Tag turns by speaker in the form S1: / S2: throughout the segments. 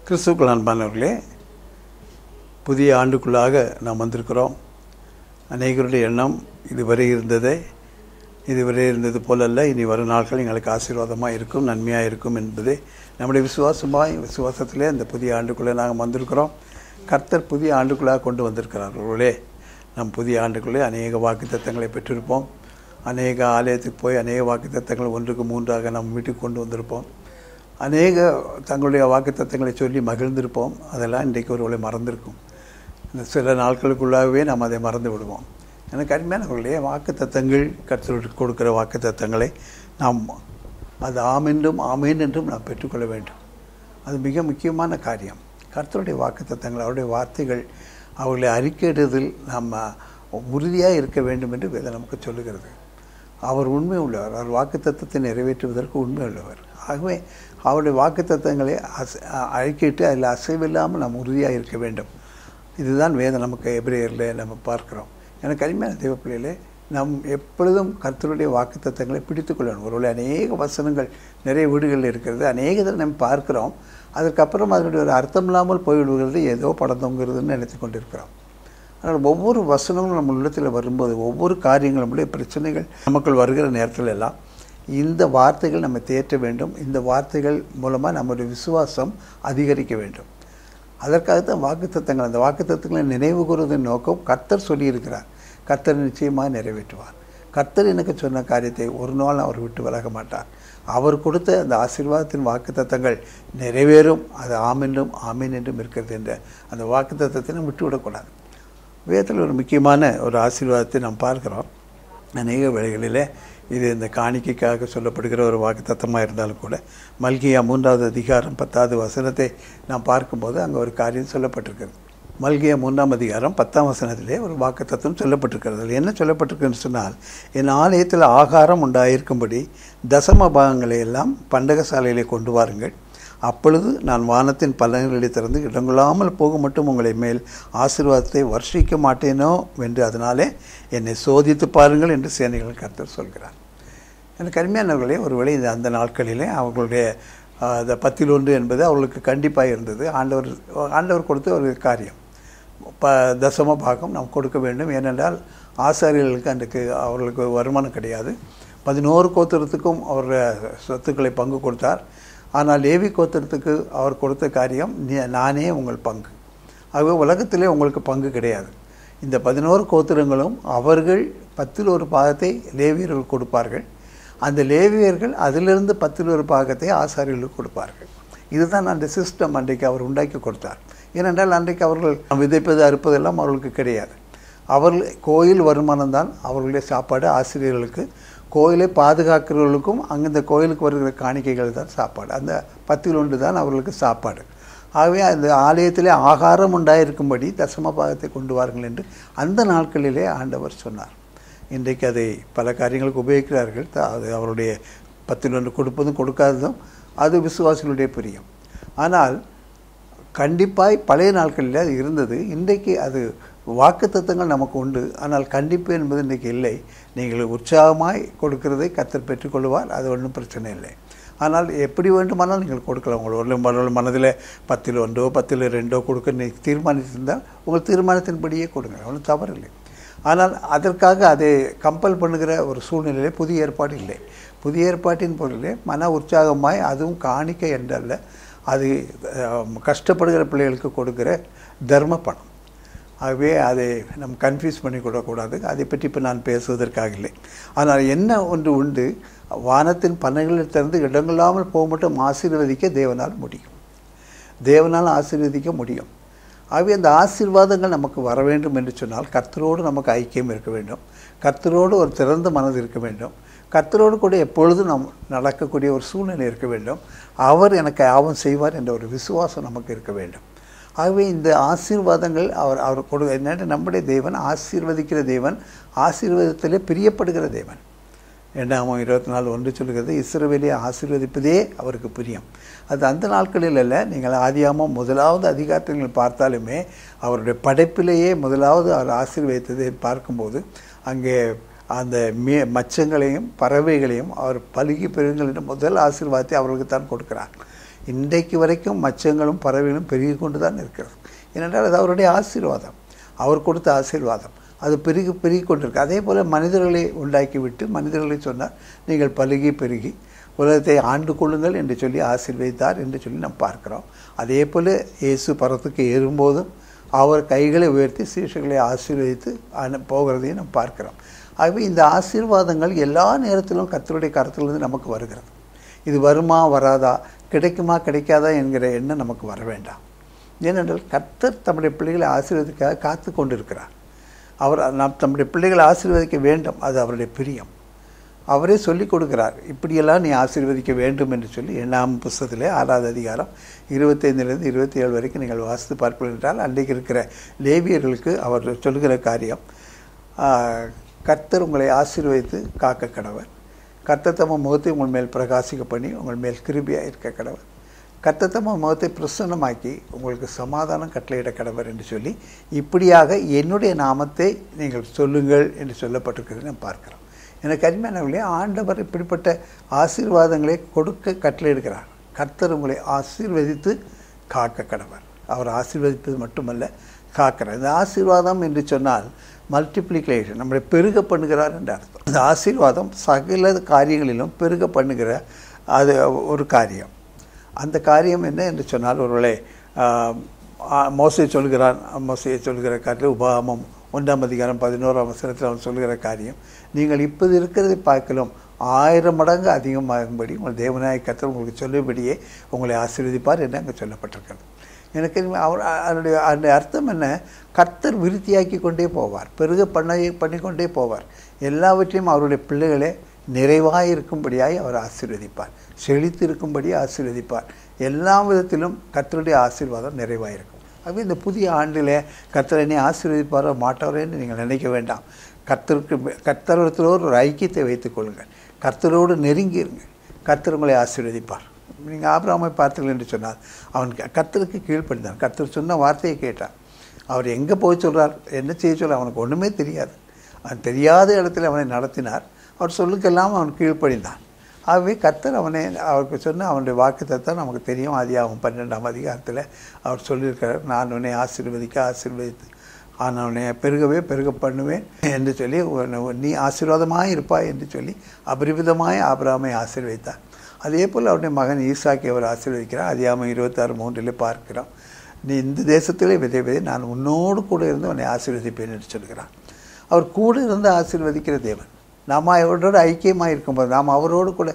S1: கிறிஸ்துவுக்குள் அன்பானவர்களே, புதிய ஆண்டுக்குள்ளாக நாம் வந்திருக்கிறோம். அநேகருடைய எண்ணம் இதுவரை இருந்தது போலல்ல, இனி வரும் நாட்கள் எங்களுக்கு ஆசீர்வாதமாக இருக்கும், நன்மையாக இருக்கும் என்பதே நம்முடைய விசுவாசத்திலே இந்த புதிய ஆண்டுக்குள்ளே நாங்கள் வந்திருக்கிறோம். கர்த்தர் புதிய ஆண்டுக்குள்ளாக கொண்டு வந்திருக்கிறார்களே. நம் புதிய ஆண்டுக்குள்ளே அநேக வாக்குத்தத்தங்களை பெற்றிருப்போம். அநேக ஆலயத்துக்கு போய் அநேக வாக்குத்தத்தங்கள் 1க்கு 3ஆக நம்ம வீட்டுக்கு கொண்டு வந்திருப்போம். அநேக தங்களுடைய வாக்குத்தத்தங்களை சொல்லி மகிழ்ந்திருப்போம். அதெல்லாம் இன்றைக்கு ஒருவேளை மறந்திருக்கும். இந்த சில நாட்களுக்குள்ளாகவே நாம் அதை மறந்து விடுவோம். எனக்கு அருமையானவர்களே, வாக்குத்தத்தங்கள் கர்த்தருக்கு கொடுக்கிற வாக்குத்தத்தங்களை நாம் அது ஆமேன் என்றும் நாம் பெற்றுக்கொள்ள வேண்டும். அது மிக முக்கியமான காரியம். கர்த்தருடைய வாக்குத்தத்தங்கள், அவருடைய வார்த்தைகள், அவர்களை அறிக்கையிடுவதில் நாம் உறுதியாக இருக்க வேண்டும் என்று வேதம் நமக்கு சொல்லுகிறது. அவர் உண்மை உள்ளவர். அவர் வாக்குத்தத்தத்தை நிறைவேற்றுவதற்கு உண்மை உள்ளவர். ஆகவே அவருடைய வாக்குத்தத்தங்களை அறிக்கையிட்டு அதில் அசைவில்லாமல் நாம் உறுதியாக இருக்க வேண்டும். இதுதான் வேதம் நமக்கு எபிரேயரில் நம்ம பார்க்குறோம். எனக்கு அருமையான தேவ பிள்ளைகளே, நாம் எப்பொழுதும் கர்த்தருடைய வாக்குத்தத்தங்களை பிடித்துக்கொள்ளணும். ஒருவேளை அநேக வசனங்கள் நிறைய வீடுகளில் இருக்கிறது, அநேகத்தில் நம்ம பார்க்குறோம். அதற்கப்புறம் அதனுடைய ஒரு அர்த்தம் இல்லாமல் போய்விடுகிறது, ஏதோ படம் தொங்குறதுன்னு நினைத்து கொண்டிருக்கிறோம். அதனால் ஒவ்வொரு வசனங்களும் நம்ம உள்ளத்தில் வரும்போது, ஒவ்வொரு காரியங்களும், நம்முடைய பிரச்சனைகள் நமக்குள் வருகிற நேரத்தில் எல்லாம் இந்த வார்த்தைகள் நம்ம தேற்ற வேண்டும். இந்த வார்த்தைகள் மூலமாக நம்முடைய விசுவாசம் அதிகரிக்க வேண்டும். அதற்காகத்தான் வாக்குத்தத்தங்கள். அந்த வாக்குத்தத்தங்களை நினைவு கூறுவதன் நோக்கம் கர்த்தர் சொல்லியிருக்கிறார். கர்த்தர் நிச்சயமாக நிறைவேற்றுவார். கர்த்தர் எனக்கு சொன்ன காரியத்தை ஒரு நாள் அவர் விட்டு விலக மாட்டார். அவர் கொடுத்த அந்த ஆசீர்வாதத்தின் வாக்குத்தத்தங்கள் நிறைவேறும். அது ஆமீன் என்றும் இருக்கிறது என்ற அந்த வாக்குத்தத்தத்தை நம்ம விட்டுவிடக்கூடாது. வேதத்தில் ஒரு முக்கியமான ஒரு ஆசீர்வாதத்தை நாம் பார்க்கிறோம். அநேக வேளைகளிலே இது இந்த காணிக்கைக்காக சொல்லப்படுகிற ஒரு வாக்குத்தத்தமாக இருந்தாலும் கூட, மல்கியா 3வது அதிகாரம் 10வது வசனத்தை நாம் பார்க்கும்போது அங்கே ஒரு காரியம் சொல்லப்பட்டிருக்கிறது. மல்கியா 3ஆம் அதிகாரம் 10ஆம் வசனத்திலே ஒரு வாக்குத்தத்தம் சொல்லப்பட்டிருக்கிறது. என்ன சொல்லப்பட்டிருக்குன்னு சொன்னால், என் ஆலயத்தில் ஆகாரம் உண்டாயிருக்கும்படி தசம பாகங்களை எல்லாம் பண்டகசாலையிலே கொண்டு வாருங்கள். அப்பொழுது நான் வானத்தின் பலன்களை திறந்து இடங்கொள்ளாமல் போக மட்டும் உங்களை மேல் ஆசீர்வாதத்தை வர்ஷிக்க மாட்டேனோ என்று அதனாலே என்னை சோதித்து பாருங்கள் என்று சேனைகள் கர்த்தர் சொல்கிறார். எனக்கு அருமையானவர்களே, ஒருவேளை அந்த நாட்களிலே அவர்களுடைய அந்த 10 என்பது அவர்களுக்கு கண்டிப்பாக இருந்தது. ஆண்டவர் கொடுத்த ஒரு காரியம். தசம பாகம் நாம் கொடுக்க வேண்டும். ஏனென்றால் ஆசாரியர்களுக்கு அன்றைக்கு அவர்களுக்கு வருமானம் கிடையாது. 11 கோத்திரத்துக்கும் அவருடைய சொத்துக்களை பங்கு கொடுத்தார். ஆனால் லேவி கோத்திரத்துக்கு அவர் கொடுத்த காரியம், நானே உங்கள் பங்கு. ஆகவே உலகத்திலே உங்களுக்கு பங்கு கிடையாது. இந்த 11 கோத்திரங்களும் அவர்கள் 10 பாகத்தை லேவியர்கள் கொடுப்பார்கள். அந்த லேவியர்கள் அதிலிருந்து 10 பாகத்தை ஆசாரியர்களுக்கு கொடுப்பார்கள். இதுதான் அந்த சிஸ்டம் அன்றைக்கு அவர் உண்டாக்கி கொடுத்தார். ஏனென்றால் அன்றைக்கு அவர்கள் விதைப்பது அறுப்பதெல்லாம் அவர்களுக்கு கிடையாது. அவர்கள் கோயில் வருமானம் தான் அவர்களுடைய சாப்பாடு. ஆசிரியர்களுக்கு, கோயிலை பாதுகாக்கிறவர்களுக்கும் அங்கே இந்த கோயிலுக்கு வருகிற காணிக்கைகள் தான் சாப்பாடு. அந்த 10 தான் அவர்களுக்கு சாப்பாடு. ஆகவே அந்த ஆலயத்திலே ஆகாரம் உண்டாயிருக்கும்படி தசம பாகத்தை கொண்டு வாருங்கள் என்று அந்த நாட்களிலே ஆண்டவர் சொன்னார். இன்றைக்கு அதை பல காரியங்களுக்கு உபயோகிக்கிறார்கள். அது அவருடைய 10 கொடுப்பதும் கொடுக்காததும் அது விசுவாசிகளுடைய பிரியம். ஆனால் கண்டிப்பாய் பழைய நாட்களில் அது இருந்தது. இன்றைக்கு அது வாக்குத்தத்தங்கள் நமக்கு உண்டு. ஆனால் கண்டிப்பு என்பது இன்றைக்கு இல்லை. நீங்கள் உற்சாகமாய் கொடுக்கிறதை கர்த்தர் பெற்றுக்கொள்வார். அது ஒன்றும் பிரச்சனை இல்லை. ஆனால் எப்படி வேண்டுமானால் நீங்கள் கொடுக்கலாம். உங்கள் மனதில் 10 10 கொடுக்க நீங்கள் தீர்மானித்திருந்தால் உங்கள் தீர்மானத்தின்படியே கொடுங்க, ஒன்றும் தவறில்லை. ஆனால் அதற்காக அதை கம்பல் பண்ணுகிற ஒரு சூழ்நிலையிலே புதிய ஏற்பாடு இல்லை. புதிய ஏற்பாட்டின் பொருளிலே மன உற்சாகமாய், அதுவும் காணிக்கை என்றல்ல, அது கஷ்டப்படுகிற பிள்ளைகளுக்கு கொடுக்கிற தர்ம பணம். ஆகவே அதை நம்ம கன்ஃபியூஸ் பண்ணி கொடுக்கக்கூடாது. அதை பற்றி இப்போ நான் பேசுவதற்காக இல்லை. ஆனால் என்ன ஒன்று உண்டு, வானத்தின் பலன்களில் திறந்து இடங்கொள்ளாமல் போக மட்டும் ஆசீர்வதிக்க தேவனால் ஆசீர்வதிக்க முடியும். ஆகவே அந்த ஆசீர்வாதங்கள் நமக்கு வர வேண்டும் என்று சொன்னால் கர்த்தரோடு நமக்கு ஐக்கியம் இருக்க வேண்டும். கர்த்தரோடு ஒரு திறந்த மனது இருக்க வேண்டும். கர்த்தரோடு கூட எப்பொழுதும் நாம் நடக்கக்கூடிய ஒரு சூழ்நிலை இருக்க வேண்டும். அவர் எனக்கு ஆவம் செய்வார் என்ற ஒரு விசுவாசம் நமக்கு இருக்க வேண்டும். ஆகவே இந்த ஆசீர்வாதங்கள் அவர் என்னென்ன, நம்முடைய தேவன் ஆசீர்வதிக்கிற தேவன், ஆசீர்வாதத்திலே பிரியப்படுகிற தேவன். 2 சொல்லுகிறது, இஸ்ரவேலை ஆசீர்வதிப்பதே அவருக்கு பிரியம். அது அந்த நாட்களில் அல்ல. நீங்கள் ஆதியாகமம் 1வது அதிகாரத்தை நீங்கள் பார்த்தாலுமே அவருடைய படைப்பிலேயே முதலாவது அவர் ஆசீர்வதித்ததை பார்க்கும்போது அங்கே அந்த மச்சங்களையும் பறவைகளையும் அவர் பலுகி பெறுங்கள் என்ற முதல் ஆசீர்வாதத்தை அவர்களுக்கு தான் கொடுக்கிறார். இன்றைக்கு வரைக்கும் மச்சங்களும் பறவைகளும் பெருகி கொண்டு தான் இருக்கிறது. ஏனென்றால் அது அவருடைய ஆசீர்வாதம், அவர் கொடுத்த ஆசீர்வாதம். அது பெருகி கொண்டிருக்கு. அதே போல் மனிதர்களை உண்டாக்கிவிட்டு மனிதர்களை சொன்னார், நீங்கள் பலுகி பெருகி உலகத்தை ஆண்டு கொள்ளுங்கள் என்று சொல்லி ஆசீர்வதித்தார் என்று சொல்லி நாம் பார்க்கிறோம். அதே போல் இயேசு பரத்துக்கு ஏறும்போதும் அவர் கைகளை உயர்த்தி சீஷர்களை ஆசீர்வதித்து போகிறதையும் நாம் பார்க்கிறோம். ஆகவே இந்த ஆசீர்வாதங்கள் எல்லா நேரத்திலும் கர்த்தருடைய கருத்திலிருந்து நமக்கு வருகிறது. இது வருமா வராதா, கிடைக்குமா கிடைக்காதா என்கிற எண்ணம் நமக்கு வர வேண்டாம். ஏனென்றால் கர்த்தர் தம்முடைய பிள்ளைகளை ஆசீர்வதிக்காக காத்து கொண்டிருக்கிறார். நாம் தம்முடைய பிள்ளைகளை ஆசீர்வதிக்க வேண்டும், அது அவருடைய பிரியம். அவரே சொல்லிக் கொடுக்கிறார், இப்படியெல்லாம் நீ ஆசீர்வதிக்க வேண்டும் என்று சொல்லி. 8ஆம் புஸ்தகத்திலே 6வது அதிகாரம் 25லிருந்து 27 வரைக்கும் நீங்கள் வாசித்து பார்ப்பீர்கள் என்றால், அன்றைக்கு இருக்கிற லேவியர்களுக்கு அவர் சொல்லுகிற காரியம், கர்த்தர் உங்களை ஆசீர்வதித்து காக்க கடவர், கர்த்தர் தம்ம முகத்தை உங்கள் மேல் பிரகாசிக்க பண்ணி உங்கள் மேல் கிருபையாக இருக்க கடவர், கர்த்தர் தம்ம முகத்தை பிரசன்னமாக்கி உங்களுக்கு சமாதானம் கட்டளையிட கடவர் என்று சொல்லி, இப்படியாக என்னுடைய நாமத்தை நீங்கள் சொல்லுங்கள் என்று சொல்லப்பட்டிருக்கிறது நாம் பார்க்கிறோம். எனக்கு அருமையானவர்களே, ஆண்டவர் இப்படிப்பட்ட ஆசீர்வாதங்களை கொடுக்க கட்டளையிடுகிறார். கர்த்தர் உங்களை ஆசீர்வதித்து காக்க கடவர். அவர் ஆசீர்வதிப்பது மட்டுமல்ல, காக்கிறார். இந்த ஆசீர்வாதம் என்று சொன்னால் மல்டிப்ளிகேஷன், நம்மளை பெருக பண்ணுகிறார் என்று அர்த்தம். இந்த ஆசீர்வாதம் சகல காரியங்களிலும் பெருக பண்ணுகிற அது ஒரு காரியம். அந்த காரியம் என்ன என்று சொன்னால், ஒருவேளை மோசே சொல்கிற காரியத்தில் உபாகமம் 1ஆம் அதிகாரம் 11ஆம் வசனத்தில் அவன் சொல்கிற காரியம், நீங்கள் இப்போது இருக்கிறதை பார்க்கலாம் 1000 மடங்கு அதிகமாகும்படி உங்கள் தேவனாய கர்த்தர் உங்களுக்கு சொல்லும்படியே உங்களை ஆசீர்வதிப்பார் என்று அங்கே சொல்லப்பட்டிருக்கிறது. எனக்கு அதனுடைய அர்த்தம் என்ன? கர்த்தர் விருத்தியாக்கி கொண்டே போவார், பெருக பண்ணிக்கொண்டே போவார். எல்லாவற்றையும் அவருடைய பிள்ளைகளே நிறைவாக இருக்கும்படியாய் அவர் ஆசீர்வதிப்பார், செழித்து இருக்கும்படி ஆசீர்வதிப்பார். எல்லா விதத்திலும் கர்த்தருடைய ஆசீர்வாதம் நிறைவாக இருக்கும். ஆகவே இந்த புதிய ஆண்டில் கர்த்தர் என்னை ஆசீர்வதிப்பாரோ மாட்டாரோ என்று நீங்கள் நினைக்க வேண்டாம். கர்த்தரிடத்தில் ஒரு ஐக்கியத்தை வைத்துக் கொள்ளுங்கள், கர்த்தரோடு நெருங்கிருங்கள், கர்த்தர் உங்களை ஆசீர்வதிப்பார். நீங்கள் ஆபிரகாமை பார்த்தீர்கள் என்று சொன்னால், அவன் கர்த்தருக்கு கீழ்ப்படிந்தான், கர்த்தர் சொன்ன வார்த்தையை கேட்டான். அவர் எங்கே போய் சொல்கிறார், என்ன செய்ய சொல்கிறார், அவனுக்கு ஒன்றுமே தெரியாது. அவன் தெரியாத இடத்துல அவனை நடத்தினார். அவர் சொல்லுக்கெல்லாம் அவன் கீழ்ப்படிந்தான். ஆகவே கர்த்தர் அவருக்கு சொன்ன அவனுடைய வாக்குத்தத்தம் நமக்கு தெரியும். ஆதியாகமம் 12ஆம் அதிகாரத்தில் அவர் சொல்லியிருக்கிறார், நான் உன்னை ஆசீர்வதித்து நான் உன்னை பெருக பண்ணுவேன் என்று சொல்லி, நீ ஆசீர்வாதமாக இருப்பாய் என்று சொல்லி அபரிவிதமாய் ஆபிரகாமை ஆசீர்வதித்தார். அதே போல் அவருடைய மகன் ஈசாக்கை அவர் ஆசீர்வதிக்கிறார். அதிகாரம் 26:3 பார்க்கிறோம், நீ இந்த தேசத்திலே விதை நான் உன்னோடு கூட இருந்து உன்னை ஆசீர்வதிப்பேன் என்று சொல்கிறார். அவர் கூட இருந்து ஆசீர்வதிக்கிற தேவன். நாம் அவரோட ஐக்கியமாக இருக்கும்போது, நாம் அவரோடு கூட,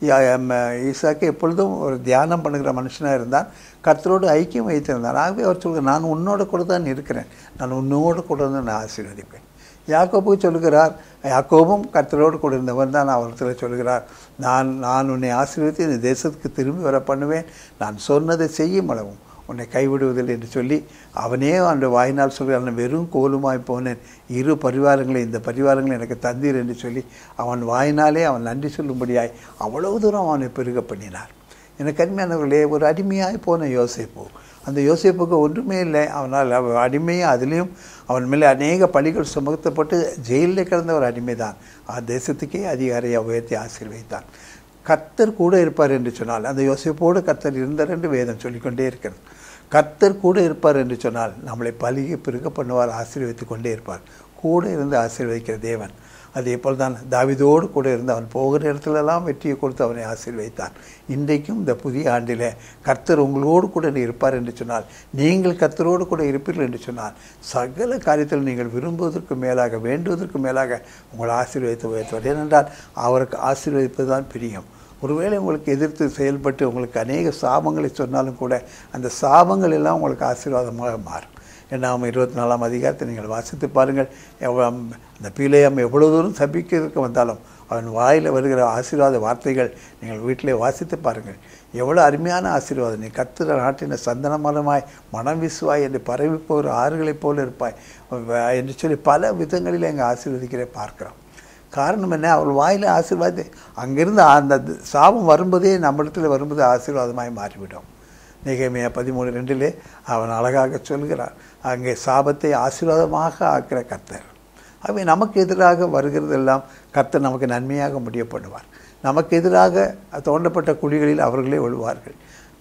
S1: ஈசாக்கு எப்பொழுதும் ஒரு தியானம் பண்ணுகிற மனுஷனாக இருந்தான், கர்த்தரோடு ஐக்கியம் வைத்திருந்தான். ஆகவே அவர் சொல்கிறார், நான் உன்னோட கூட தான் இருக்கிறேன், நான் உன்னோடு கூட இருந்து நான் ஆசீர்வதிப்பேன். யாக்கோபுக்கு சொல்லுகிறார், யாக்கோபும் கர்த்தரோடு கூட இருந்தவன் தான். அவர்கிட்ட சொல்கிறார், நான் உன்னை ஆசீர்வதித்து இந்த தேசத்துக்கு திரும்பி வர பண்ணுவேன், நான் சொன்னதை செய்யும் அளவும் உன்னை கைவிடுவதில்லை என்று சொல்லி, அவனே அந்த வாயினால் சொல்கிறான், நான் வெறும் கோலுமாய் போனேன், இந்த பரிவாரங்களை எனக்கு தந்தீர் என்று சொல்லி அவன் வாயினாலே அவன் நன்றி சொல்லும்படியாய் அவ்வளவு தூரம் அவனை பெருக பண்ணினார். எனக்கு அருமையானவர்களே, ஒரு அடிமையாய் போன யோசேப்பு, அந்த யோசேப்புக்கு ஒன்றுமே இல்லை. அவனால் அடிமையும், அதுலேயும் அவன் மேலே அநேக பழிகள் சுமத்தப்பட்டு ஜெயிலில் கிடந்த ஒரு அடிமை தான். தேசத்துக்கே அதிகாரியை உயர்த்தி ஆசீர்வதித்தான். கர்த்தர் கூட இருப்பார் என்று சொன்னால், அந்த யோசேப்போடு கர்த்தர் இருந்தார் என்று வேதம் சொல்லிக்கொண்டே இருக்கிறது. கர்த்தர் கூட இருப்பார் என்று சொன்னால் நம்மளை பலிகை பெருக பண்ணுவார், ஆசீர்வதித்து கொண்டே இருப்பார். கூட இருந்து ஆசீர்வதிக்கிற தேவன். அதே போல் தான் தாவீதோடு கூட இருந்து அவன் போகிற இடத்துலலாம் வெற்றியை கொடுத்து அவனை ஆசீர்வதித்தான். இன்றைக்கும் இந்த புதிய ஆண்டில் கர்த்தர் உங்களோடு கூட இருப்பார் என்று சொன்னால், நீங்கள் கர்த்தரோடு கூட இருப்பீர்கள் என்று சொன்னால், சகல காரியத்தில் நீங்கள் விரும்புவதற்கு மேலாக, வேண்டுவதற்கு மேலாக உங்களை ஆசீர்வதித்து உயர்த்துவார். ஏனென்றால் அவருக்கு ஆசீர்வதிப்பது தான் பிரியம். ஒருவேளை உங்களுக்கு எதிர்த்து செயல்பட்டு உங்களுக்கு அநேக சாபங்களை சொன்னாலும் கூட, அந்த சாபங்கள் எல்லாம் உங்களுக்கு ஆசீர்வாதமாக மாறும். 24ஆம் அதிகாரத்தை நீங்கள் வாசித்து பாருங்கள். அந்த பிலேயாம் எவ்வளோ தூரம் சபிக்கிறதுக்கு வந்தாலும் அவன் வாயில் வருகிற ஆசீர்வாத வார்த்தைகள் நீங்கள் வீட்டிலே வாசித்து பாருங்கள். எவ்வளோ அருமையான ஆசீர்வாதம். நீ கர்த்தர் நாட்டின சந்தன மரமாய் மனம் வீசுவாய் என்று பரவி போகிற ஆறுகளைப் போல இருப்பாய் என்று சொல்லி பல விதங்களில் எங்கள் ஆசீர்வதிக்கிற பார்க்குறோம். காரணம் என்ன? அவள் வாயில் ஆசீர்வாதத்தை அங்கிருந்து அந்த சாபம் வரும்போதே நம்மிடத்தில் வரும்போது ஆசீர்வாதமாய் மாறிவிடும். நெகேமியா 13:2 அவன் அழகாக சொல்கிறார், அங்கே சாபத்தை ஆசீர்வாதமாக ஆக்கிற கர்த்தர். ஆகவே நமக்கு எதிராக வருகிறதெல்லாம் கர்த்தர் நமக்கு நன்மையாக முடிய பண்ணுவார். நமக்கு எதிராக தோண்டப்பட்ட குழிகளில் அவர்களே விழுவார்கள்.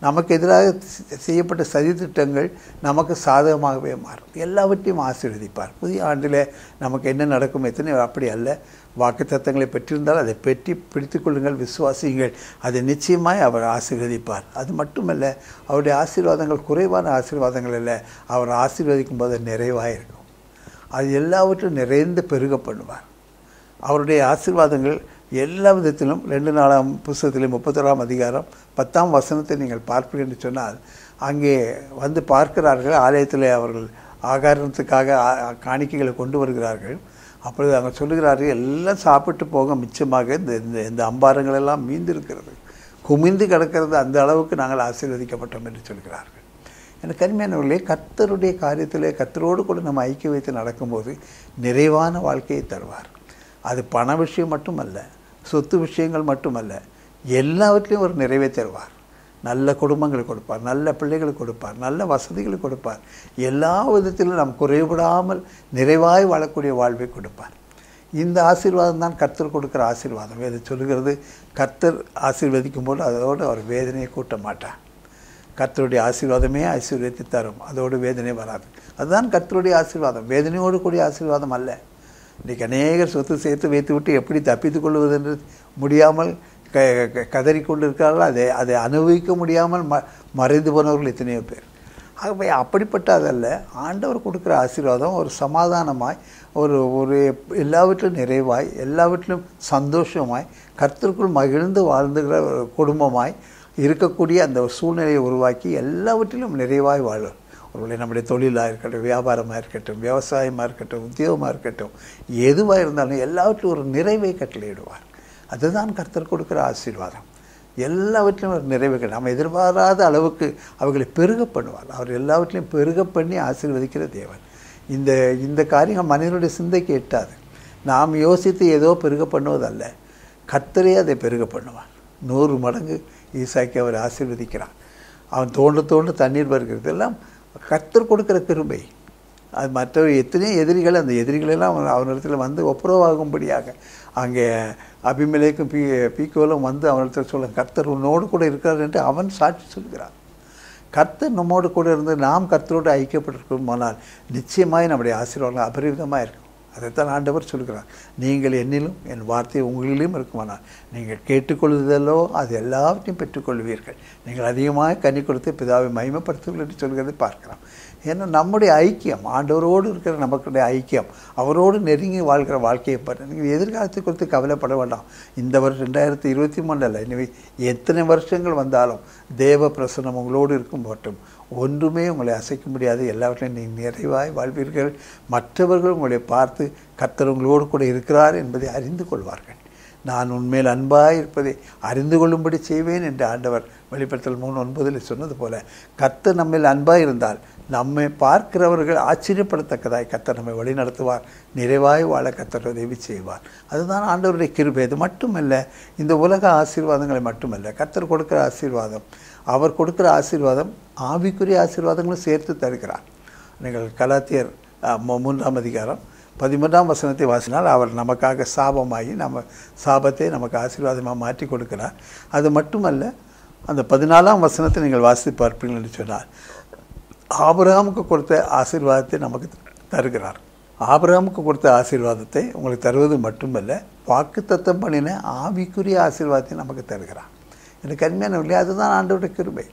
S1: நமக்கு எதிராக செய்யப்பட்ட சதித்திட்டங்கள் நமக்கு சாதகமாகவே மாறும். எல்லாவற்றையும் ஆசீர்வதிப்பார். புதிய ஆண்டில் நமக்கு என்ன நடக்கும் எத்தனை அப்படி அல்ல. வாக்குத்தத்தங்களை பெற்றிருந்தால் அதை பெற்றி பிடித்துக் கொள்ளுங்கள், விசுவாசியுங்கள். அதை நிச்சயமாய் அவர் ஆசீர்வதிப்பார். அது மட்டுமல்ல, அவருடைய ஆசீர்வாதங்கள் குறைவான ஆசீர்வாதங்கள் அல்ல. அவர் ஆசீர்வதிக்கும் போது நிறைவாக இருக்கும். அது எல்லாவற்றும் நிறைந்து பெருக பண்ணுவார். அவருடைய ஆசீர்வாதங்கள் எல்லா விதத்திலும் 2 நாளாம் புஸ்தகத்திலே 31ஆம் அதிகாரம் 10ஆம் வசனத்தை நீங்கள் பார்ப்பீர்கள் என்று சொன்னால், அங்கே வந்து பார்க்கிறார்கள். ஆலயத்தில் அவர்கள் ஆகாரத்துக்காக காணிக்கைகளை கொண்டு வருகிறார்கள். அப்பொழுது அவங்க சொல்லுகிறார்கள், எல்லாம் சாப்பிட்டு போக மிச்சமாக இந்த அம்பாரங்கள் எல்லாம் மீந்திருக்கிறது, குமிந்து கிடக்கிறது, அந்த அளவுக்கு நாங்கள் ஆசீர்வதிக்கப்பட்டோம் என்று சொல்கிறார்கள். எனக்கு அருமையானவர்களே, கர்த்தருடைய காரியத்திலே கர்த்தரோடு கூட நம்ம ஐக்கிய வைத்து நடக்கும்போது நிறைவான வாழ்க்கையை தருவார். அது பண விஷயம் மட்டுமல்ல, சொத்து விஷயங்கள் மட்டுமல்ல, எல்லாவற்றிலையும் ஒரு நிறைவை தருவார். நல்ல குடும்பங்களை கொடுப்பார், நல்ல பிள்ளைகளை கொடுப்பார், நல்ல வசதிகளை கொடுப்பார். எல்லா விதத்திலும் நாம் குறைபடாமல் நிறைவாய் வாழக்கூடிய வாழ்வை கொடுப்பார். இந்த ஆசீர்வாதம் தான் கர்த்தர் கொடுக்குற ஆசீர்வாதம். இதை சொல்லுகிறது, கர்த்தர் ஆசீர்வதிக்கும் போது அதோடு அவர் வேதனையை கூட்ட மாட்டார். கர்த்தருடைய ஆசீர்வாதமே ஐஸ்வர்யத்தை தரும், அதோடு வேதனை வராது. அதுதான் கர்த்தருடைய ஆசீர்வாதம், வேதனையோடு கூடிய ஆசீர்வாதம் அல்ல. இன்றைக்கு அநேகர் சொத்து சேர்த்து வைத்து விட்டு எப்படி தப்பித்துக் கொள்வது என்று முடியாமல் கதறிக்கொண்டு இருக்கிறார்கள். அதை அனுபவிக்க முடியாமல் மறைந்து போனவர்கள் எத்தனையோ பேர். ஆகவே அப்படிப்பட்ட அதல்ல, ஆண்டவர் கொடுக்குற ஆசீர்வாதம் ஒரு சமாதானமாய், ஒரு எல்லாவற்றிலும் நிறைவாய், எல்லாவற்றிலும் சந்தோஷமாய், கர்த்தருக்குள் மகிழ்ந்து வாழ்ந்துகிற ஒரு குடும்பமாய் இருக்கக்கூடிய அந்த சூழ்நிலையை உருவாக்கி எல்லாவற்றிலும் நிறைவாய் வாழும். ஒருவேளை நம்முடைய தொழிலாக இருக்கட்டும், வியாபாரமாக இருக்கட்டும், விவசாயமாக இருக்கட்டும், உத்தியோகமாக இருக்கட்டும், எதுவாக இருந்தாலும் எல்லாவற்றிலும் ஒரு நிறைவை கட்டளையிடுவார். அதுதான் கர்த்தர் கொடுக்குற ஆசீர்வாதம். எல்லாவற்றிலும் ஒரு நிறைவை நம்ம எதிர்பாராத அளவுக்கு அவர்களை பெருக பண்ணுவார். அவர் எல்லாவற்றிலையும் பெருக பண்ணி ஆசீர்வதிக்கிற தேவன். இந்த காரியம் மனிதனுடைய சிந்தைக்கு எட்டாது. நாம் யோசித்து ஏதோ பெருக பண்ணுவதல்ல, கர்த்தரே அதை பெருக பண்ணுவார். 100 மடங்கு ஈசாக்கி அவர் ஆசீர்வதிக்கிறார். அவன் தோண்டு தண்ணீர் வருகிறது, எல்லாம் கர்த்தர் கொடுக்கிற கிருபை. அது மற்ற எத்தனையோ எதிரிகள், அந்த எதிரிகளெல்லாம் அவனிடத்தில் வந்து ஒப்புரவாகும்படியாக அங்கே அபிமெலேக்கும் பீக்கோலும் வந்து அவனிடத்தில் சொல்ல, கர்த்தர் உன்னோடு கூட இருக்கிறார் என்று அவன் சாட்சி சொல்கிறான். கர்த்தர் நம்மோடு கூட இருந்து நாம் கர்த்தரோடு ஐக்கியப்பட்டிருக்குமானால் நிச்சயமாய் நம்முடைய ஆசீர்வாதங்கள் அபரிவிதமாக இருக்கும். அதைத்தான் ஆண்டவர் சொல்கிறார், நீங்கள் என்னிலும் என் வார்த்தை உங்களிலும் இருக்குமானால் நீங்கள் கேட்டுக்கொள்ளுதலோ அது எல்லாவற்றையும் பெற்றுக்கொள்வீர்கள். நீங்கள் அதிகமாக கனி கொடுத்து பிதாவை மகிமைப்படுத்துவீர்கள் என்று சொல்கிறதை பார்க்கலாம். ஏன்னா நம்முடைய ஐக்கியம், ஆண்டவரோடு இருக்கிற நமக்குடைய ஐக்கியம், அவரோடு நெருங்கி வாழ்கிற வாழ்க்கையை பாரு. நீங்கள் எதிர்காலத்தை குறித்து கவலைப்பட வேண்டாம். இந்த வருஷம் 2023 அல்ல, எனவே எத்தனை வருஷங்கள் வந்தாலும் தேவ பிரசன்னம் உங்களோடு இருக்கும் மட்டும் ஒன்றுமே உங்களை அசைக்க முடியாது. எல்லாவற்றையும் நீங்கள் நிறைவாய் வாழ்வீர்கள். மற்றவர்கள் உங்களை பார்த்து கர்த்தர் உங்களோடு கூட இருக்கிறார் என்பதை அறிந்து கொள்வார்கள். நான் உண்மையில் அன்பாய் இருப்பதை அறிந்து கொள்ளும்படி செய்வேன் என்று ஆண்டவர் வெளிப்படுத்தல் 3:9 சொன்னது போல, கர்த்தர் நம்மில் அன்பாய் இருந்தால் நம்மை பார்க்கிறவர்கள் ஆச்சரியப்படத்தக்கதாய் கர்த்தர் நம்மை வழி நடத்துவார். நிறைவாய் வாழ கர்த்தர் உதவி செய்வார். அதுதான் ஆண்டவருடைய கிருபை. இது மட்டுமல்ல, இந்த உலக ஆசீர்வாதங்களை மட்டுமல்ல, கர்த்தர் கொடுக்கிற ஆசீர்வாதம், அவர் கொடுக்கிற ஆசீர்வாதம் ஆவிக்குரிய ஆசீர்வாதங்களும் சேர்த்து தருகிறார். நீங்கள் கலாத்தியர் 3ஆம் அதிகாரம் 13ஆம் வசனத்தை வாசினால், அவர் நமக்காக சாபமாகி நம்ம சாபத்தை நமக்கு ஆசீர்வாதமாக மாற்றி கொடுக்கிறார். அது மட்டுமல்ல, அந்த 14ஆம் வசனத்தை நீங்கள் வாசித்து பார்ப்பீர்கள் என்று சொன்னார், ஆபிரகாமுக்கு கொடுத்த ஆசீர்வாதத்தை நமக்கு தருகிறார். ஆபிரகாமுக்கு கொடுத்த ஆசீர்வாதத்தை உங்களுக்கு தருவது மட்டுமல்ல, வாக்குத்தத்தம் பண்ணின ஆவிக்குரிய ஆசீர்வாதத்தை நமக்கு தருகிறார். எனக்கு அருமையானவர்களே, அதுதான் ஆண்டவருடைய கிருபை.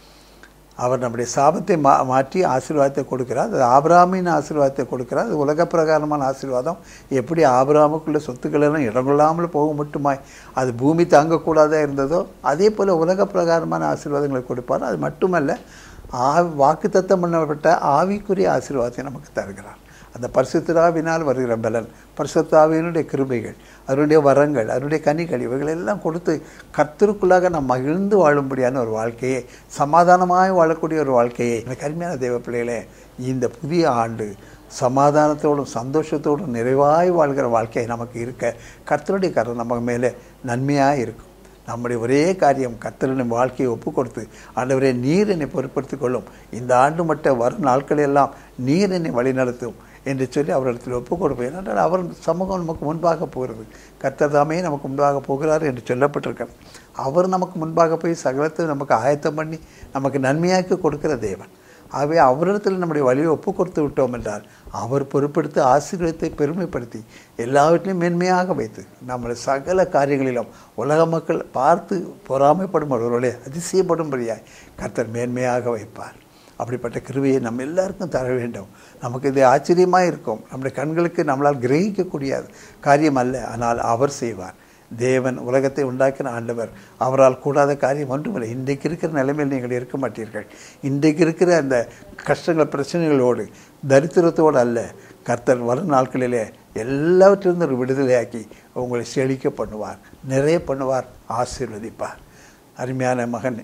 S1: அவர் நம்முடைய சாபத்தை மாற்றி ஆசீர்வாதத்தை கொடுக்கிறார். அது ஆபிரகாமின் ஆசீர்வாதத்தை கொடுக்கிறார். அது உலக பிரகாரமான ஆசீர்வாதம். எப்படி ஆபிரகாமுக்குள்ள சொத்துக்கள் எல்லாம் இடங்கொள்ளாமல் போக மட்டுமாய் அது பூமி தாங்கக்கூடாதா இருந்ததோ, அதே போல் உலக பிரகாரமான ஆசீர்வாதங்களை கொடுப்பார். அது மட்டுமல்ல, வாக்குத்தத்தம் பண்ணப்பட்ட ஆவிக்குரிய ஆசீர்வாதத்தை நமக்கு தருகிறார். அந்த பரிசுத்தாவினால் வருகிற பலன், பரிசுத்தாவினுடைய கிருபைகள், அதனுடைய வரங்கள், அதனுடைய கனிகள், இவைகள் எல்லாம் கொடுத்து கர்த்தருக்குள்ளாக நாம் மகிழ்ந்து வாழும்படியான ஒரு வாழ்க்கையை, சமாதானமாய் வாழக்கூடிய ஒரு வாழ்க்கையை, எனக்கு அருமையான தேவ பிள்ளைகளே, இந்த புதிய ஆண்டு சமாதானத்தோடும் சந்தோஷத்தோடும் நிறைவாய் வாழ்கிற வாழ்க்கையை நமக்கு இருக்க கர்த்தருடைய கரம் நம்ம மேலே நன்மையாக இருக்கும். நம்முடைய ஒரே காரியம், கர்த்தரின் வாழ்க்கையை ஒப்பு கொடுத்து, ஆண்டவரே நீர் என்னை பொறுப்படுத்திக் கொள்ளும், இந்த ஆண்டு மட்டும் வரும் நாட்களெல்லாம் நீர் என்னை வழிநடத்தும், என்று சொல்லி அவரிடத்தில் ஒப்புக் கொடுப்போம். ஏனென்றால் அவர் சமூகம் நமக்கு முன்பாக போகிறது. கர்த்தர் தாமே நமக்கு முன்பாக போகிறார் என்று சொல்லப்பட்டிருக்கிறது. அவர் நமக்கு முன்பாக போய் சகலத்தை நமக்கு ஆயத்தம் பண்ணி நமக்கு நன்மையாக்கி கொடுக்கிற தேவன். ஆகவே அவரிடத்தில் நம்முடைய வழியை ஒப்பு கொடுத்து விட்டோம் என்றால் அவர் பொறுப்படுத்தி ஆசீர்வாதத்தை பெருமைப்படுத்தி எல்லாவற்றையும் மேன்மையாக வைத்து நம்மளை சகல காரியங்களிலும் உலக மக்கள் பார்த்து பொறாமைப்படும் அவர்களே அதிசயப்படும்படியாய் கர்த்தர் மேன்மையாக வைப்பார். அப்படிப்பட்ட கிருபையை நம்ம எல்லாருக்கும் தர வேண்டும். நமக்கு இது ஆச்சரியமாக இருக்கும். நம்முடைய கண்களுக்கு நம்மளால் கிரகிக்கக்கூடிய காரியம் அல்ல, ஆனால் அவர் செய்வார். தேவன் உலகத்தை உண்டாக்கின ஆண்டவர். அவரால் கூடாத காரியம் ஒன்றுமில்லை. இன்றைக்கு இருக்கிற நிலைமையில் நீங்கள் இருக்க மாட்டீர்கள். இன்றைக்கு இருக்கிற அந்த கஷ்டங்கள் பிரச்சனைகளோடு தரித்திரத்தோடு அல்ல, கர்த்தர் வரும் நாட்களிலே எல்லாவற்றிலிருந்து ஒரு விடுதலையாக்கி உங்களை செழிக்க பண்ணுவார், நிறைய பண்ணுவார், ஆசீர்வதிப்பார். அருமையான மகன்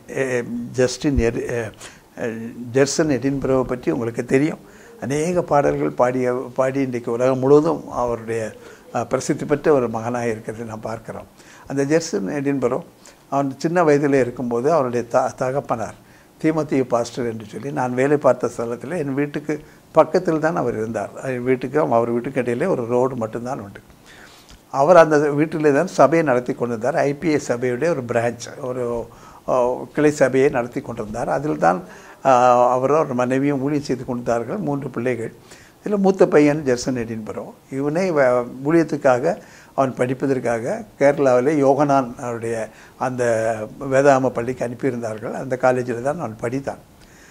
S1: ஜெர்சன் எடின்பரோவை பற்றி உங்களுக்கு தெரியும். அநேக பாடல்கள் பாடி இன்றைக்கு உலகம் முழுவதும் அவருடைய பிரசித்தி பெற்ற ஒரு மகனாக இருக்கிறது நாம் பார்க்குறோம். அந்த ஜெர்சன் எடின்பரோ அவன் சின்ன வயதில் இருக்கும்போது அவருடைய தகப்பனார் தீமோத்தேயு பாஸ்டர் என்று சொல்லி, நான் வேலை பார்த்த ஸ்தலத்தில் என் வீட்டுக்கு பக்கத்தில் தான் அவர் இருந்தார். வீட்டுக்கும் அவர் வீட்டுக்கு இடையிலே ஒரு ரோடு மட்டும்தான் உண்டு. அவர் அந்த வீட்டிலே தான் சபையை நடத்தி கொண்டிருந்தார். ஐபிஎஸ் சபையுடைய ஒரு பிரான்ச், ஒரு கிளை சபையை நடத்தி கொண்டிருந்தார். அதில் தான் அவரும் ஒரு மனைவியும் ஊழியம் செய்து கொண்டிருந்தார்கள். 3 பிள்ளைகள். இதில் மூத்த பையன் ஜெர்சன் எடின்பரோ. இவனை ஊழியத்துக்காக அவன் படிப்பதற்காக கேரளாவில் யோகனான் அவருடைய அந்த வேதாகம பள்ளிக்கு அனுப்பியிருந்தார்கள். அந்த காலேஜில் தான் அவன் படித்தான்.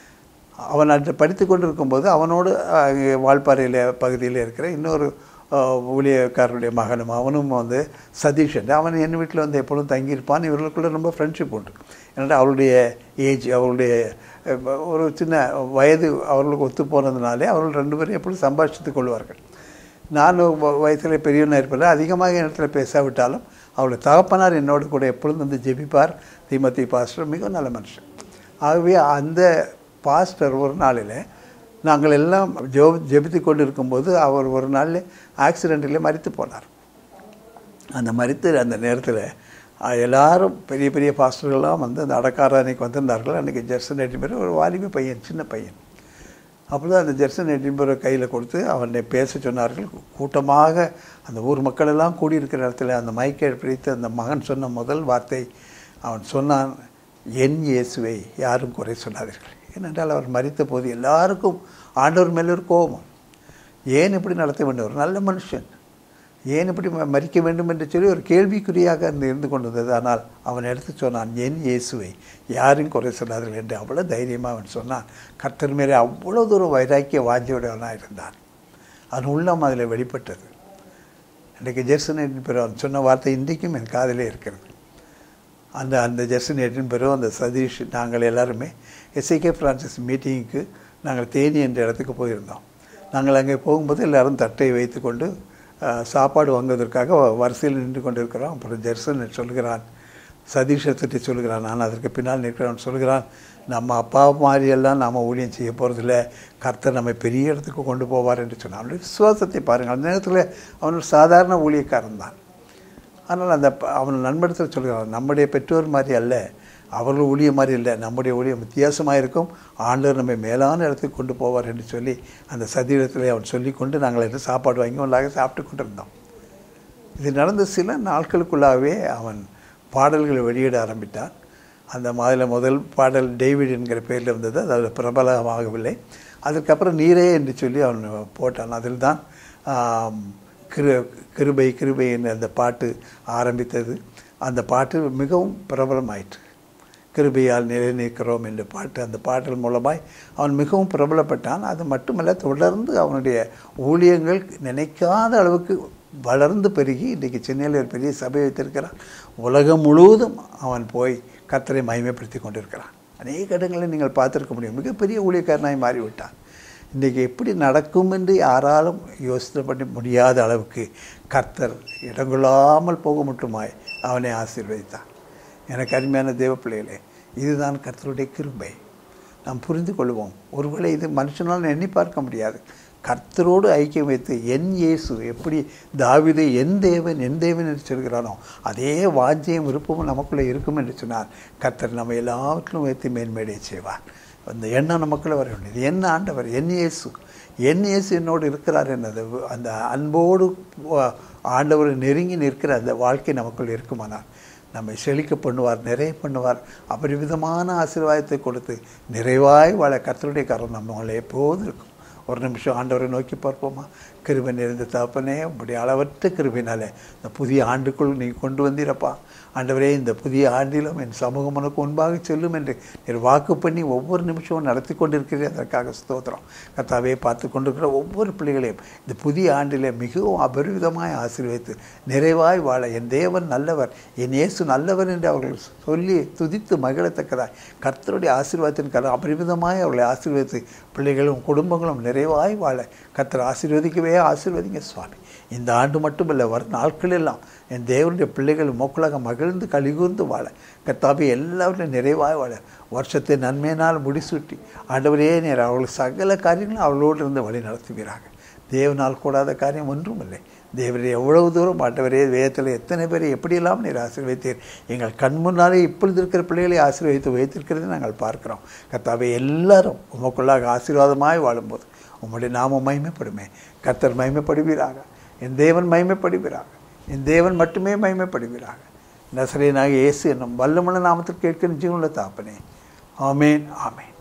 S1: அவன் அன்று படித்து கொண்டு இருக்கும்போது அவனோடு வால்பாறையில் பகுதியில் இருக்கிற இன்னொரு ஊழியக்காரருடைய மகனும் அவனும் சதீஷ் என்று அவன் என் வீட்டில் எப்பொழுதும் தங்கியிருப்பான். இவர்களுக்குள்ள ரொம்ப ஃப்ரெண்ட்ஷிப் உண்டு. ஏன்னா அவருடைய ஏஜ், அவருடைய ஒரு சின்ன வயது அவர்களுக்கு ஒத்து போனதுனாலே அவர்கள் 2 பேரும் எப்பொழுதும் சம்பாஷித்துக் கொள்வார்கள். நான் வயசில் பெரியவனாக இருப்பதில் அதிகமாக இடத்துல பேசாவிட்டாலும் அவருடைய தகப்பனார் என்னோடு கூட எப்பொழுதும் ஜெபிப்பார். தீமோத்தேயு பாஸ்டர் மிக நல்ல மனுஷன். ஆகவே அந்த பாஸ்டர் ஒரு நாளில் நாங்கள் எல்லாம் ஜெபித்து கொண்டு இருக்கும்போது அவர் ஒரு நாளில் ஆக்சிடெண்ட்டில் மரித்து போனார். அந்த மரித்து அந்த நேரத்தில் எல்லாரும் பெரிய பெரிய பாஸ்டர்கள்லாம் அந்த அடக்காரனைக்கு வந்திருந்தார்கள். அன்றைக்கி ஜெர்சன் எடின்பரோ ஒரு வாலிப பையன், சின்ன பையன். அப்போ தான் அந்த ஜெர்சன் எடின்பரோ கையில் கொடுத்து அவனை பேச சொன்னார்கள். கூட்டமாக அந்த ஊர் மக்களெல்லாம் கூடியிருக்கிற இடத்துல அந்த மைக்கை பிடித்து அந்த மகன் சொன்ன முதல் வார்த்தை அவன் சொன்னான், என் இயேசுவை யாரும் குறை சொல்லாதீர்கள். ஏனென்றால் அவர் மரித்த போது எல்லாருக்கும் ஆண்டவர் மேலே ஒரு கோபம். ஏன் இப்படி நடத்த வேண்டும், ஒரு நல்ல மனுஷன் ஏன் இப்படி மரிக்க வேண்டும் என்று சொல்லி ஒரு கேள்விக்குறியாக இருந்து கொண்டிருந்தது. ஆனால் அவன் எடுத்து சொன்னான், என் இயேசுவை யாரும் குறை சொல்லாதீர்கள் என்று அவ்வளோ தைரியமாக அவன் சொன்னான். கர்த்தர் மேலே அவ்வளோ தூரம் வைராக்கிய வாஞ்சியுடையவனாக இருந்தான். அவன் உள்ளம் அதில் வெளிப்பட்டது. இன்றைக்கு ஜெர்சன் எடின்பரோ அவன் சொன்ன வார்த்தை இன்றைக்கும் என் காதிலே இருக்கிறது. அந்த ஜெர்சன் எடின்பரோ, அந்த சதீஷ், நாங்கள் எல்லாருமே எஸ்ஐகே பிரான்சிஸ் மீட்டிங்க்கு நாங்கள் தேனி என்ற இடத்துக்கு போயிருந்தோம். நாங்கள் அங்கே போகும்போது எல்லோரும் தட்டை வைத்து கொண்டு சாப்பாடு வாங்குவதற்காக வரிசையில் நின்று கொண்டு இருக்கிறோம். அப்புறம் ஜெர்சன் சொல்கிறான், சதீஷை திட்டி சொல்கிறான், நான் அதற்கு பின்னால் நிற்கிறவன் சொல்கிறான், நம்ம அப்பா மாதிரியெல்லாம் நாம் ஊழியம் செய்ய போகிறதில்ல, கர்த்தர் நம்மை பெரிய இடத்துக்கு கொண்டு போவார் என்று சொன்னான். அவனுடைய விசுவாசத்தை பாருங்கள். அந்த நேரத்தில் அவன் ஒரு சாதாரண ஊழியக்காரன் தான். ஆனால் அவன் நண்படத்தில் சொல்கிறான், நம்முடைய பெற்றோர் மாதிரி அல்ல, அவர்கள் ஊழியம் மாதிரி இல்லை, நம்முடைய ஊழியம் வித்தியாசமாக இருக்கும், ஆண்டவர் நம்மை மேலான இடத்துக்கு கொண்டு போவார் என்று சொல்லி அந்த சதீரத்தில் அவன் சொல்லிக்கொண்டு நாங்கள் எல்லாம் சாப்பாடு வாங்கி ஒன்றாக சாப்பிட்டு கொண்டிருந்தோம். இது நடந்த சில நாட்களுக்குள்ளாகவே அவன் பாடல்களை வெளியிட ஆரம்பித்தான். அந்த மாதிரியில் முதல் பாடல் டேவிட் என்கிற பேரில் வந்தது. அது பிரபலமாகவில்லை. அதுக்கப்புறம் நீரே என்று சொல்லி அவன் போட்டான். அதில் தான் கிருபை கிருபை என்ற அந்த பாட்டு ஆரம்பித்தது. அந்த பாட்டு மிகவும் பிரபலமாயிற்று. கிருபையால் நிலை நிற்கிறோம் என்ற பாட்டு, அந்த பாடல் மூலமாய் அவன் மிகவும் பிரபலப்பட்டான். அது மட்டுமல்ல, தொடர்ந்து அவனுடைய ஊழியங்கள் நினைக்காத அளவுக்கு வளர்ந்து பெருகி இன்றைக்கு சென்னையில் ஒரு பெரிய சபை வைத்திருக்கிறான். உலகம் முழுவதும் அவன் போய் கர்த்தரை மகிமைப்படுத்தி கொண்டிருக்கிறான். அநேக இடங்களில் நீங்கள் பார்த்துருக்க முடியும். மிகப்பெரிய ஊழியக்காரனாய் மாறிவிட்டான். இன்றைக்கி எப்படி நடக்கும் என்று யாராலும் யோசனை பண்ண முடியாத அளவுக்கு கர்த்தர் இடங்கொள்ளாமல் போக மட்டுமாய் அவனை ஆசீர்வதித்தான். எனக்கு அருமையான தேவ பிள்ளைகளே, இதுதான் கர்த்தருடைய கிருபை. நாம் புரிந்து கொள்வோம். ஒருவேளை இது மனுஷனால் எண்ணி பார்க்க முடியாது. கர்த்தரோடு ஐக்கியம் வைத்து என் இயேசு எப்படி தாவீதை என் தேவன் என்று சொல்கிறானோ அதே வாஞ்சையும் விருப்பமும் நமக்குள்ளே இருக்கும் என்று சொன்னார். கர்த்தர் நம்ம எல்லாவற்றிலும் வைத்து மேன்மேடை செய்வார். அந்த எண்ணம் நமக்குள்ளே வர வேண்டியது. என்ன ஆண்டவர், என் இயேசு என்னோடு இருக்கிறார் என்னது அந்த அன்போடு ஆண்டவர் நெருங்கி நிற்கிற அந்த வாழ்க்கை நமக்குள் இருக்குமானால் நம்மை செழிக்க பண்ணுவார், நிறைய பண்ணுவார். அபரிவிதமான ஆசீர்வாதத்தை கொடுத்து நிறைவாய் வாழ கர்த்தருடைய கரம் நம்மளை எப்போதும் இருக்கும். ஒரு நிமிஷம் ஆண்டவரை நோக்கி பார்ப்போமா? கிருபை நிறைந்த தகப்பனே, உங்களுடைய அளவற்ற கிருபையினாலே இந்த புதிய ஆண்டுக்குள் நீங்கள் கொண்டு வந்தீரப்பா. ஆண்டவரே, இந்த புதிய ஆண்டிலும் என் சமூகம் உனக்கு முன்பாக செல்லும் என்று நீர் வாக்கு பண்ணி ஒவ்வொரு நிமிஷமும் நடத்தி கொண்டிருக்கிறேன். அதற்காக ஸ்தோத்திரம். கர்த்தாவே, பார்த்து கொண்டிருக்கிற ஒவ்வொரு பிள்ளைகளையும் இந்த புதிய ஆண்டிலே மிகவும் அபரிவிதமாய் ஆசீர்வதித்து நிறைவாய் வாழ என் தேவன் நல்லவர், என் இயேசு நல்லவர் என்று அவர்கள் சொல்லி துதித்து மகிழத்தக்கதாய் கர்த்தருடைய ஆசீர்வாதத்தின் கரம் அபரிவிதமாய் அவர்களை ஆசீர்வதித்து பிள்ளைகளும் குடும்பங்களும் நிறைவாய் வாழ கர்த்தர் ஆசீர்வதிங்க சுவாமி. இந்த ஆண்டு மட்டுமல்ல, வரும் நாட்களெல்லாம் என் தேவனுடைய பிள்ளைகள் மோக்களாக மகிழ்ந்து கலிகூர்ந்து வாழ கர்த்தாவே எல்லாவற்றையும் நிறைவாய் வாழ வருஷத்தை நன்மையினால் முடிசூட்டி ஆண்டவரே நேர் அவர்களுக்கு சகல காரியங்களும் அவர்களோடு இருந்து வழி நடத்துவீராக. தேவனால் கூடாத காரியம் ஒன்றும் இல்லை. தேவரே, எவ்வளவு தூரம் ஆண்டவரே வேதத்தில் எத்தனை பேரை எப்படியெல்லாம் நீர் ஆசீர்வதித்தீர். எங்கள் கண் முன்னாலே இப்பொழுது இருக்கிற பிள்ளைகளை ஆசீர்வதித்து வைத்திருக்கிறதை நாங்கள் பார்க்கிறோம். கர்த்தாவே, எல்லாரும் உமக்குள்ளாக ஆசீர்வாதமாய் வாழும்போது உம்முடைய நாமம் மகிமைப்படுமே. கர்த்தர் மகிமைப்படுவீராக, என் தேவன் மகிமைப்படுவீராக, என் தேவன் மட்டுமே மகிமைப்படுவீராக. நசரேயனாகிய இயேசு என்னும் வல்லமுள்ள நாமத்தில் கேட்கிற ஜீவனுள்ள தகப்பனே, ஆமேன், ஆமேன்.